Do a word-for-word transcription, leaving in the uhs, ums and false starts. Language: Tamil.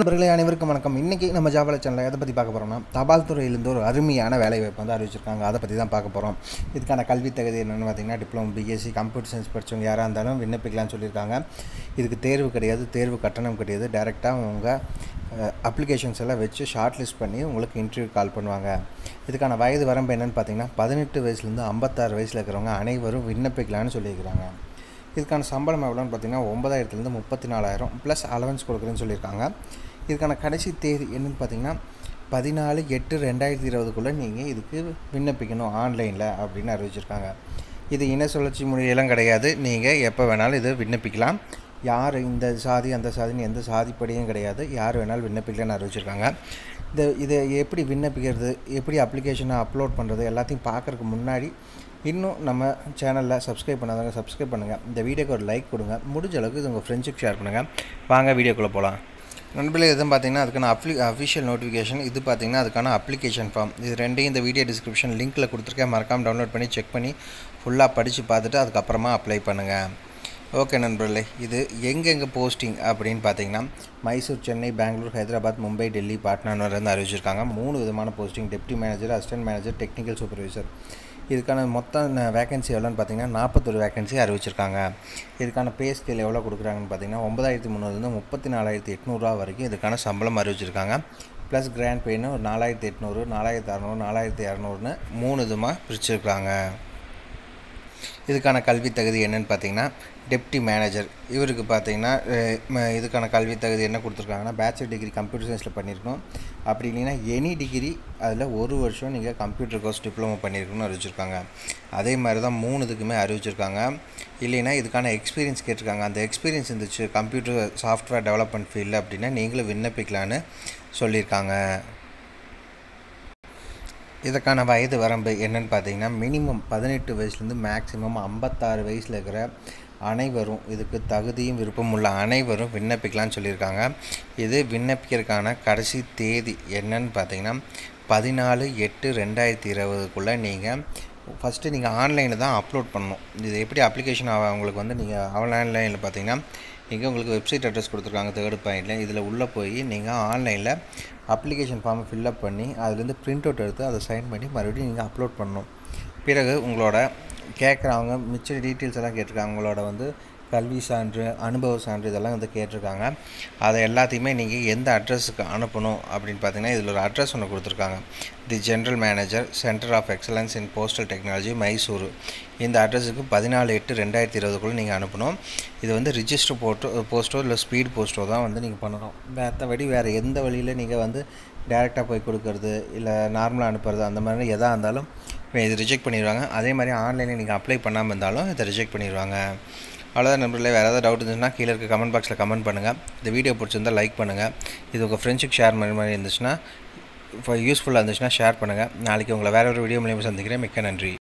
நண்பர்களே அனைவருக்கும் வணக்கம். இன்றைக்கி நம்ம ஜாவல சேனலில் எதை பற்றி பார்க்க போகிறோம்னா, தபால் துறையிலேருந்து ஒரு அருமையான வேலைவாய்ப்பு வந்து அறிவிச்சிருக்காங்க. அதை பற்றி தான் பார்க்க போகிறோம். இதுக்கான கல்வி தகுதி என்னென்னு பார்த்தீங்கன்னா, டிப்ளமோ, பிஎஸ்சி, கம்ப்யூட்டர் சயின்ஸ் படித்தவங்க யாராக இருந்தாலும் விண்ணப்பிக்கலாம்னு சொல்லியிருக்காங்க. இதுக்கு தேர்வு கிடையாது, தேர்வு கட்டணம் கிடையாது. டைரெக்டாக உங்கள் அப்ளிகேஷன்ஸ் எல்லாம் வச்சு ஷார்ட் லிஸ்ட் பண்ணி உங்களுக்கு இன்டர்வியூ கால் பண்ணுவாங்க. இதுக்கான வயது வரம்பு என்னென்னு பார்த்தீங்கன்னா, பதினெட்டு வயசுலேருந்து ஐம்பத்தாறு வயசில் இருக்கிறவங்க அனைவரும் விண்ணப்பிக்கலாம்னு சொல்லியிருக்கிறாங்க. இதுக்கான சம்பளம் எவ்வளோன்னு பார்த்தீங்கன்னா, ஒன்பதாயிரத்துலேருந்து முப்பத்தி நாலாயிரம் ப்ளஸ் அலவன்ஸ் கொடுக்குறேன்னு சொல்லியிருக்காங்க. இதுக்கான கடைசி தேதி என்னென்னு பார்த்தீங்கன்னா, பதினாலு எட்டு ரெண்டாயிரத்தி இருபதுக்குள்ளே நீங்கள் இதுக்கு விண்ணப்பிக்கணும் ஆன்லைனில் அப்படின்னு அறிவிச்சிருக்காங்க. இது இன சுழற்சி முறையெல்லாம் கிடையாது. நீங்கள் எப்போ வேணாலும் இது விண்ணப்பிக்கலாம். யார் இந்த சாதி அந்த சாதின்னு எந்த சாதிப்படியும் கிடையாது. யார் வேணாலும் விண்ணப்பிக்கலான்னு அறிவிச்சிருக்காங்க. இந்த இதை எப்படி விண்ணப்பிக்கிறது, எப்படி அப்ளிகேஷனை அப்லோட் பண்ணுறது எல்லாத்தையும் பார்க்குறதுக்கு முன்னாடி இன்னும் நம்ம சேனலில் சப்ஸ்கிரைப் பண்ணாதவங்க சப்ஸ்கிரைப் பண்ணுங்கள். இந்த வீடியோக்கு ஒரு லைக் கொடுங்க. முடிஞ்ச அளவுக்கு இது உங்கள் ஃப்ரெண்ட்ஸுக்கு ஷேர் பண்ணுங்கள். வாங்க வீடியோக்குள்ளே போகலாம். நண்பர்களே, எதுவும் பார்த்தீங்கன்னா அதுக்கான அப்ளி அஃபிஷியல் நோட்டிஃபிகேஷன், இது பார்த்தீங்கன்னா அதுக்கான அப்ளிகேஷன் ஃபார்ம். இது ரெண்டையும் இந்த வீடியோ டிஸ்கிரிப்ஷன் லிங்க்கில் கொடுத்துருக்கேன். மறக்காமல் டவுன்லோட் பண்ணி செக் பண்ணி ஃபுல்லாக படித்து பார்த்துட்டு அதுக்கப்புறமா அப்ளை பண்ணுங்கள். ஓகே நண்பர்களே, இது எங்கெங்கே போஸ்டிங் அப்படின்னு பார்த்தீங்கன்னா, மைசூர், சென்னை, பெங்களூர், ஹைதராபாத், மும்பை, டெல்லி, பாட்னாவிலேருந்து அறிவிச்சிருக்காங்க. மூணு விதமான posting: deputy manager, assistant manager, technical supervisor. இதுக்கான மொத்தம் வேகன்சி எவ்வளோன்னு பார்த்தீங்கன்னா, நாற்பத்தொரு வேகன்சி அறிவிச்சிருக்காங்க. இதுக்கான பே ஸ்கேல் எவ்வளோ கொடுக்குறாங்கன்னு பார்த்தீங்கன்னா, ஒன்பதாயிரத்தி முந்நூறுலேருந்து முப்பத்தி நாலாயிரத்தி எட்நூறுரூவா வரைக்கும் இதுக்கான சம்பளம் அறிவிச்சிருக்காங்க. ப்ளஸ் கிராண்ட் பேன்னு ஒரு நாலாயிரத்தி எட்நூறு, நாலாயிரத்தி அறநூறு, நாலாயிரத்தி இரநூறுன்னு மூணு விதமாக பிரிச்சுருக்காங்க. இதுக்கான கல்வி தகுதி என்னென்னு பார்த்தீங்கன்னா, டெப்டி மேனேஜர் இவருக்கு பார்த்தீங்கன்னா இதுக்கான கல்வி தகுதி என்ன கொடுத்துருக்காங்கன்னா, பேச்சுலர் டிகிரி கம்ப்யூட்டர் சயின்ஸில் பண்ணியிருக்கணும். அப்படி இல்லைன்னா எனி டிகிரி அதில் ஒரு வருஷம் நீங்கள் கம்ப்யூட்டர் கோர்ஸ் டிப்ளமோ பண்ணியிருக்கணும்னு அறிவிச்சிருக்காங்க. அதே மாதிரி தான் மூணு இதுக்குமே அறிவிச்சிருக்காங்க. இல்லைன்னா இதுக்கான எக்ஸ்பீரியன்ஸ் கேட்டிருக்காங்க. அந்த எக்ஸ்பீரியன்ஸ் இருந்துச்சு கம்ப்யூட்டர் சாஃப்ட்வேர் டெவலப்மெண்ட் ஃபீல்டில் அப்படின்னா நீங்களும் விண்ணப்பிக்கலான்னு சொல்லியிருக்காங்க. இதுக்கான வயது வரம்பு என்னென்னு பார்த்தீங்கன்னா, மினிமம் பதினெட்டு வயசுலேருந்து மேக்ஸிமம் ஐம்பத்தாறு வயசில் இருக்கிற அனைவரும், இதுக்கு தகுதியும் விருப்பம் உள்ள அனைவரும் விண்ணப்பிக்கலான்னு சொல்லியிருக்காங்க. இது விண்ணப்பிக்கிறதுக்கான கடைசி தேதி என்னன்னு பார்த்தீங்கன்னா, பதினாலு எட்டு ரெண்டாயிரத்தி இருபதுக்குள்ளே நீங்கள் ஃபஸ்ட்டு நீங்கள் ஆன்லைனில் தான் அப்லோட் பண்ணணும். இது எப்படி அப்ளிகேஷன் அவங்களுக்கு வந்து நீங்கள் ஆன்லைனில் பார்த்தீங்கன்னா, இங்கே உங்களுக்கு வெப்சைட் அட்ரஸ் கொடுத்துருக்காங்க தேர்டு பாயிண்டில். இதில் உள்ளே போய் நீங்கள் ஆன்லைனில் அப்ளிகேஷன் ஃபார்மை ஃபில்அப் பண்ணி அதுலேருந்து பிரிண்ட் அவுட் எடுத்து அதை சைன் பண்ணி மறுபடியும் நீங்கள் அப்லோட் பண்ணணும். பிறகு உங்களோட கேட்குறவங்க மிச்ச டீட்டெயில்ஸ் எல்லாம் கேட்டிருக்காங்க. உங்களோட வந்து கல்வி சான்று, அனுபவ சான்று இதெல்லாம் வந்து கேட்டிருக்காங்க. அதை எல்லாத்தையுமே நீங்கள் எந்த அட்ரஸுக்கு அனுப்பணும் அப்படின்னு பார்த்தீங்கன்னா, இதில் ஒரு அட்ரஸ் ஒன்று கொடுத்துருக்காங்க. The general manager, centre of excellence in postal technology, Mysore. இந்த அட்ரஸுக்கு பதினாலு எட்டு ரெண்டாயிரத்தி இருபதுக்குள்ளே நீங்கள் அனுப்பணும். இது வந்து ரிஜிஸ்டர் போட்டோ போஸ்ட்டோ இல்லை ஸ்பீட் போஸ்ட்டோ தான் வந்து நீங்கள் பண்ணணும். மற்றபடி வேறு எந்த வழியில் நீங்கள் வந்து டேரெக்டாக போய் கொடுக்கறது இல்லை நார்மலாக அனுப்புறது அந்த மாதிரி எதாக இருந்தாலும் இது ரிஜெக்ட் பண்ணிடுவாங்க. அதே மாதிரி ஆன்லைனில் நீங்கள் அப்ளை பண்ணாமல் இருந்தாலும் இதை ரிஜெக்ட் பண்ணிடுவாங்க. அவ்வளோதான் நண்பர்களே. வேறு ஏதாவது டவுட் இருந்துச்சுன்னா கீழே இருக்க கமெண்ட் பாக்ஸில் கமெண்ட் பண்ணுங்கள். இந்த வீடியோ பிடிச்சிருந்தால் லைக் பண்ணுங்கள். இது உங்கள் ஃப்ரெண்ட்ஸுக்கு ஷேர் பண்ண மாதிரி இருந்துச்சுன்னா, இப்போ யூஸ்ஃபுல்லாக இருந்துச்சுன்னா ஷேர் பண்ணுங்கள். நாளைக்கு உங்களை வேறு ஒரு வீடியோ மூலியமாக சந்திக்கிறேன். மிக்க நன்றி.